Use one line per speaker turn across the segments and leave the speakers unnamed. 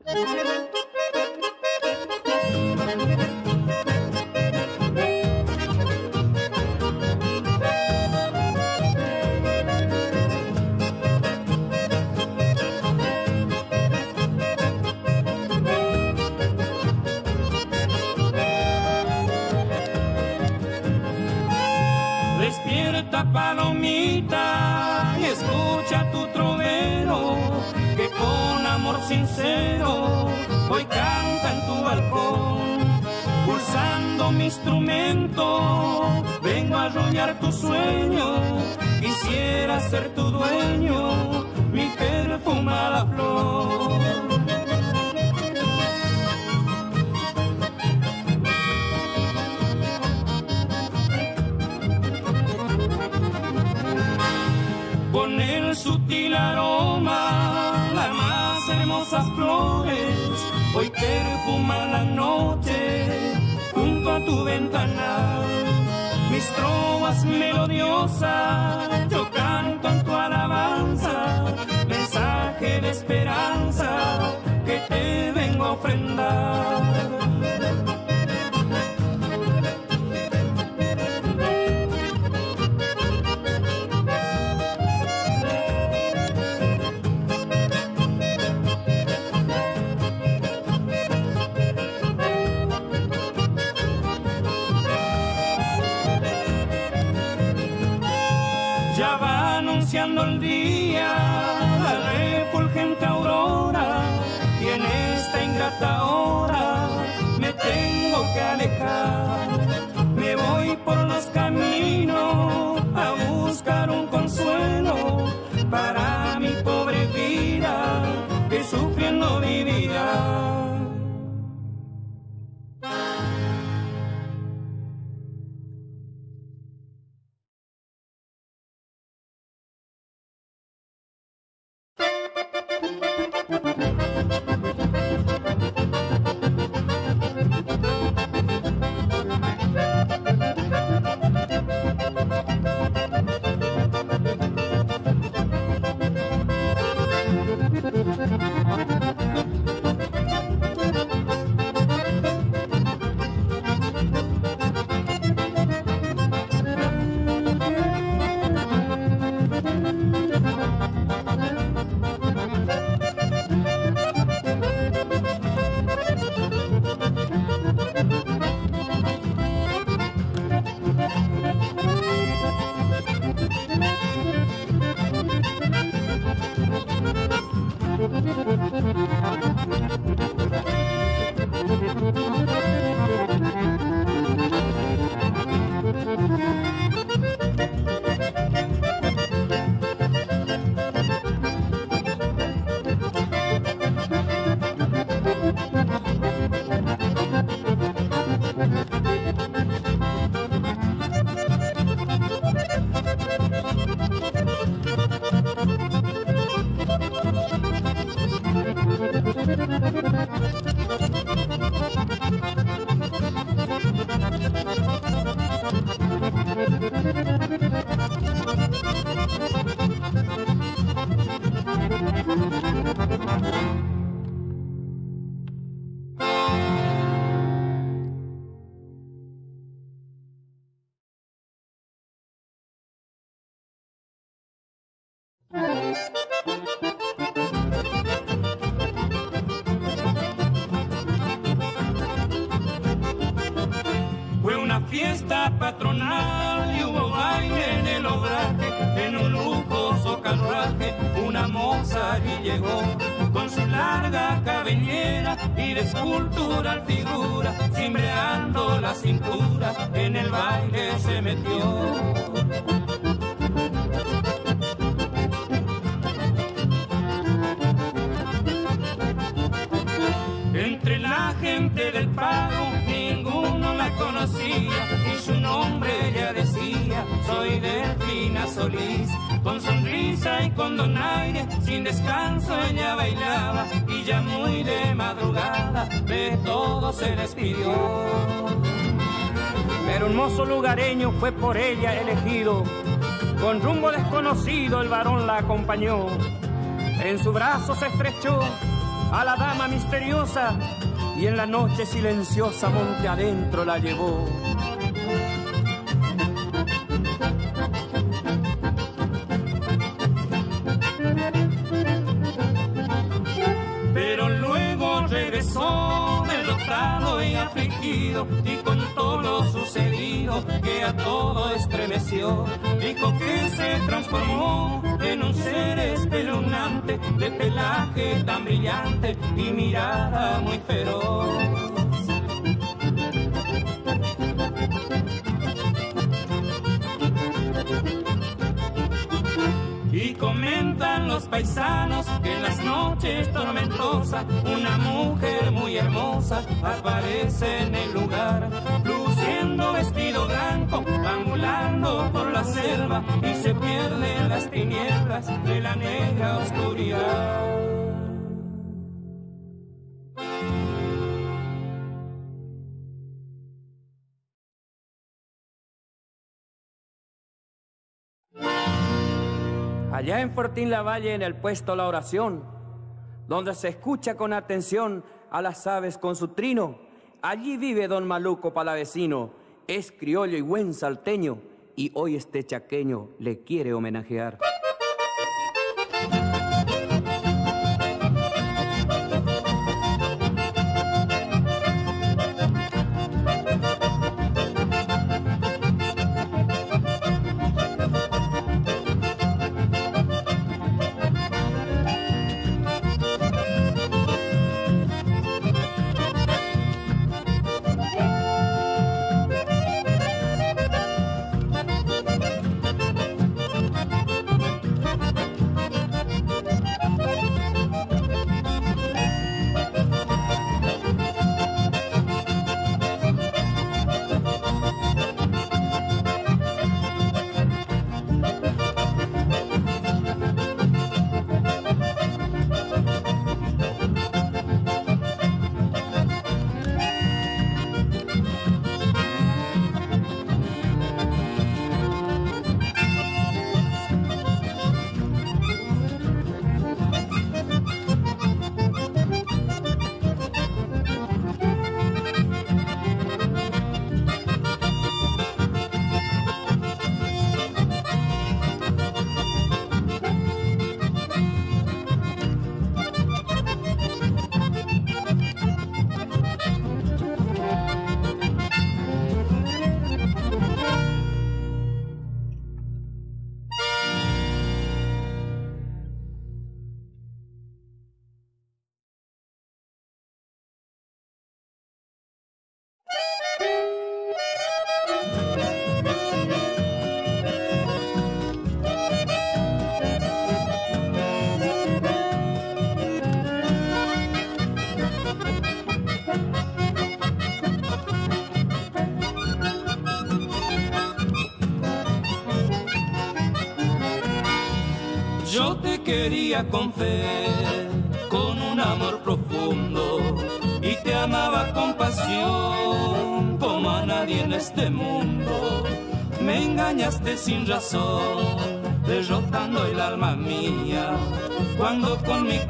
Despierta, palomita, y escucha tu trovero, que con amor sincero hoy canta en tu balcón. Pulsando mi instrumento, vengo a arrullar tu sueño, quisiera ser tu dueño, mi perfumada flor. Con el sutil aroma, las más hermosas flores, hoy perfuma la noche junto a tu ventanal. Mis trovas melodiosas, yo canto en tu alabanza, mensaje de esperanza que te vengo a ofrendar. Ya va anunciando el día, la refulgente aurora, y en esta ingrata hora me tengo que alejar. Me voy por los caminos a buscar un consuelo para mi pobre vida que sufriendo vivía. Fue una fiesta patronal y hubo baile en el obraje, en un lujoso carruaje una moza allí llegó, con su larga cabellera y de escultural figura, cimbreando la cintura, en el baile se metió. Entre la gente del pago ninguno la conocía y su nombre ella decía: soy Delfina Solís. Con sonrisa y con donaire, sin descanso ella bailaba y ya muy de madrugada de todo se despidió. Pero un mozo lugareño fue por ella elegido, con rumbo desconocido el varón la acompañó. En su brazo se estrechó a la dama misteriosa, y en la noche silenciosa monte adentro la llevó. Pero luego regresó derrotado y afligido y contó lo sucedido que a todo estremeció. Dijo que se transformó en un ser espeluznante de pelaje tan brillante y mirada muy feroz. Y comentan los paisanos que en las noches tormentosas una mujer muy hermosa aparece en el lugar, luciendo vestido blanco, ambulando por la selva y se pierde en las tinieblas de la negra oscuridad. Allá en Fortín la Valle, en el puesto La Oración, donde se escucha con atención a las aves con su trino, allí vive don Maluco Palavecino, es criollo y buen salteño, y hoy este chaqueño le quiere homenajear. Yo te quería con fe, con un amor profundo, y te amaba con pasión, como a nadie en este mundo. Me engañaste sin razón, derrotando el alma mía, cuando con mi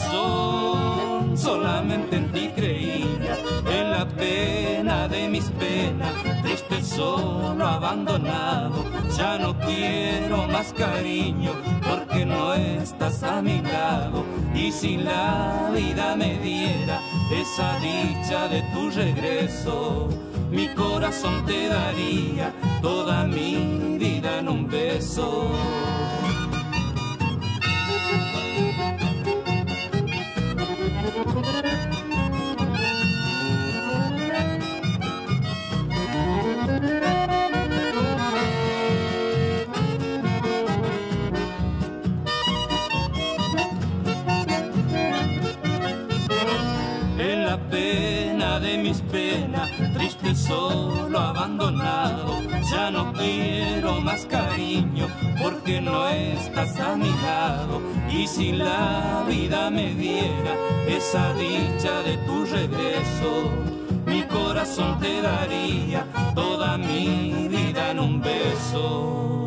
corazón solamente en ti creía. En la pena de mis penas, triste, solo, abandonado, ya no quiero más cariño, porque no estás a mi lado. Y si la vida me diera esa dicha de tu regreso, mi corazón te daría toda mi vida en un beso. En la pena de mis penas, triste, solo, abandonado, ya no quiero más cariño, porque no estás a mi lado. Y si la vida me diera esa dicha de tu regreso, mi corazón te daría toda mi vida en un beso.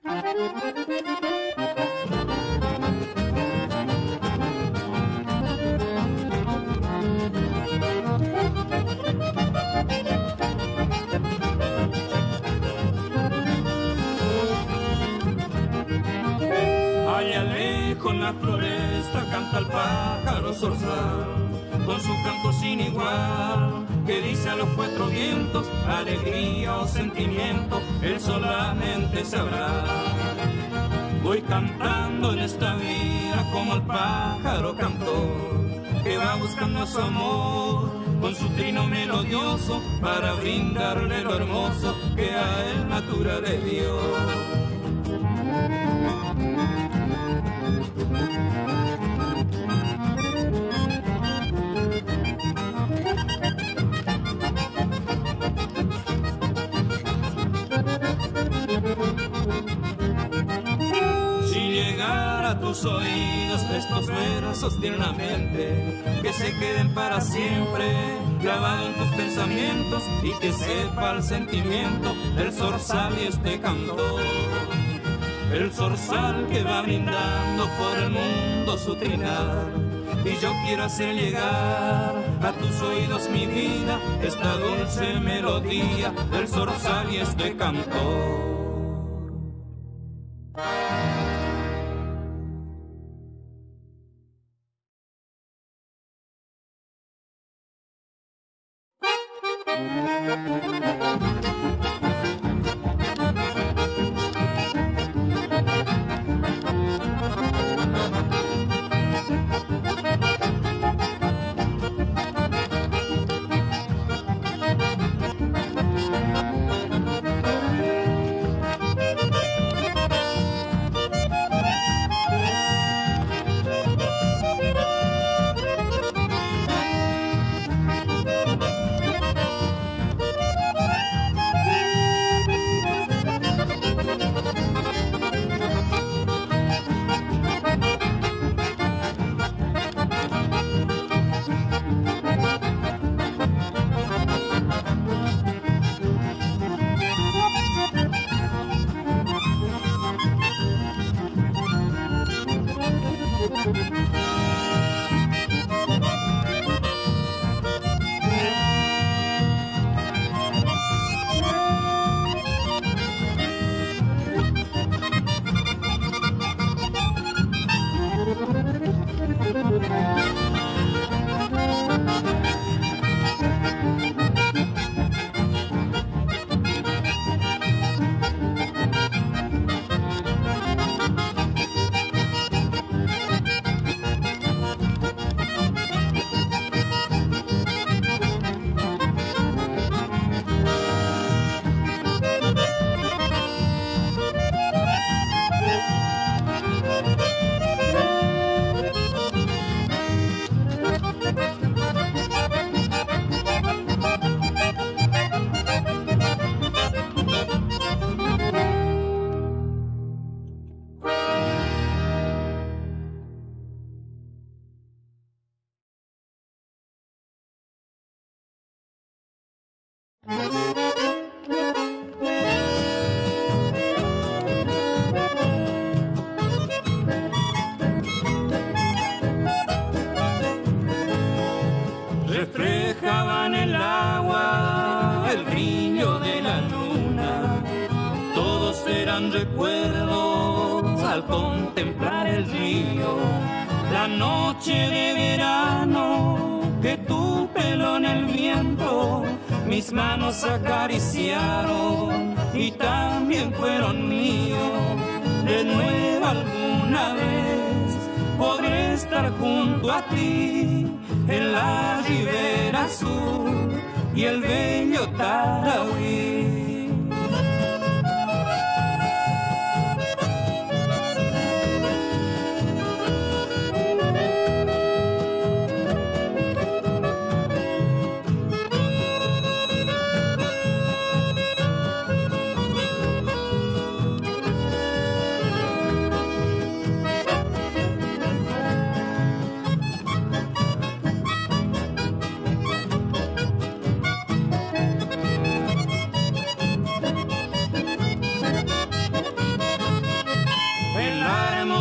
Allá lejos en la floresta canta el pájaro zorzal, con su canto sin igual, que dice a los cuatro vientos, alegría o sentimiento, él solamente sabrá. Voy cantando en esta vida como el pájaro cantor, que va buscando a su amor, con su trino melodioso, para brindarle lo hermoso que a él natura le dio. Si llegara a tus oídos estos versos tiernamente, que se queden para siempre grabados en tus pensamientos, y que sepa el sentimiento del zorzal y este cantor. El zorzal que va brindando por el mundo su trinar, y yo quiero hacer llegar a tus oídos, mi vida, esta dulce melodía del zorzal y este cantor. Reflejaba en el agua el brillo de la luna, todos eran recuerdos al contemplar el río. La noche de verano que tu pelo en el viento mis manos acariciaron y también fueron míos. De nuevo alguna vez podré estar junto a ti en la ribera sur y el bello Tarahui.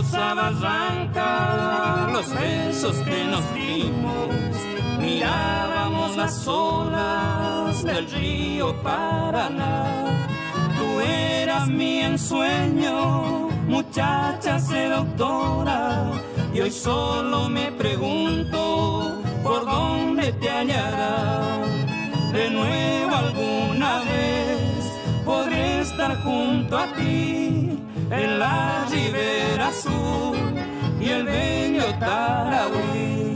hermosa barranca, los besos que nos dimos, mirábamos las olas del río Paraná. Tú eras mi ensueño, muchacha seductora, y hoy solo me pregunto por dónde te hallará. De nuevo alguna vez podré estar junto a ti en la ribera azul y el bello Tarahui.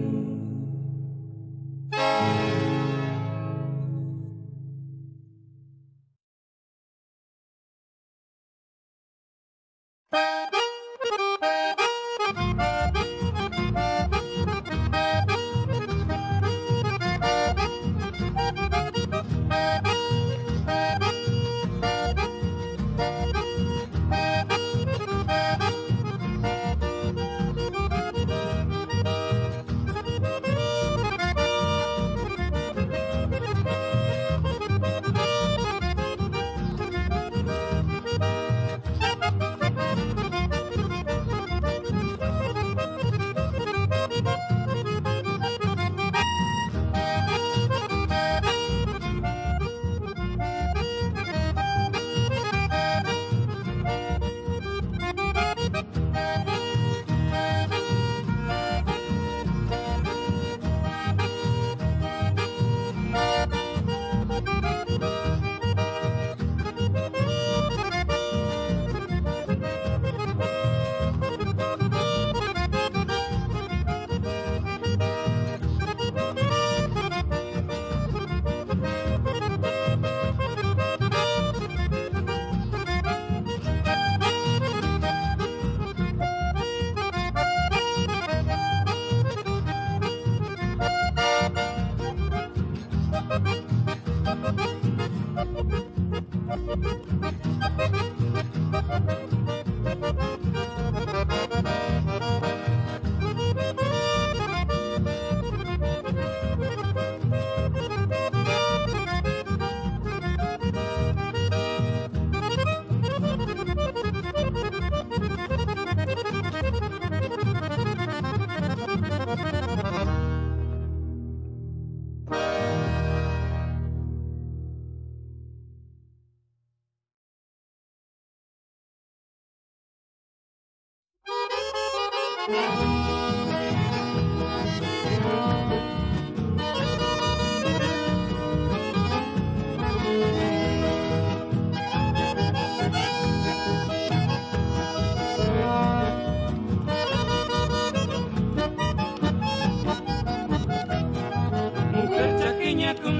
Mujer chaqueña que un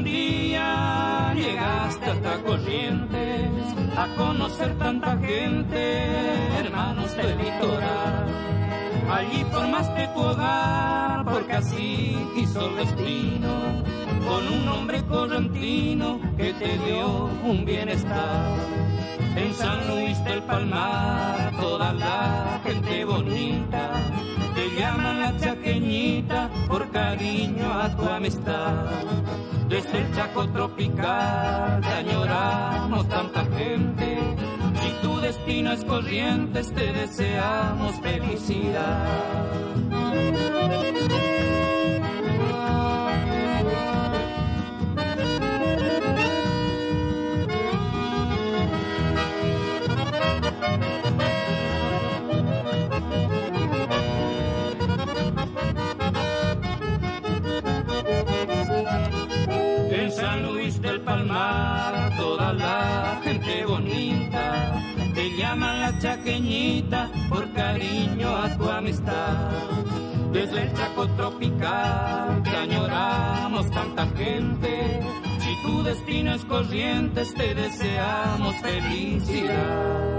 día llegaste hasta Corrientes a conocer tanta gente, hermanos del litoral. Allí formaste tu hogar porque así quiso el destino, con un hombre correntino que te dio un bienestar. En San Luis del Palmar toda la gente bonita te llaman la chaqueñita por cariño a tu amistad. Desde el Chaco tropical te añoramos tanta gente, si tu destino es Corrientes te deseamos felicidad. En San Luis del Palmar toda la gente bonita te llaman la chaqueñita por cariño a tu amistad. Desde el Chaco tropical te añoramos tanta gente, si tu destino es Corrientes te deseamos felicidad.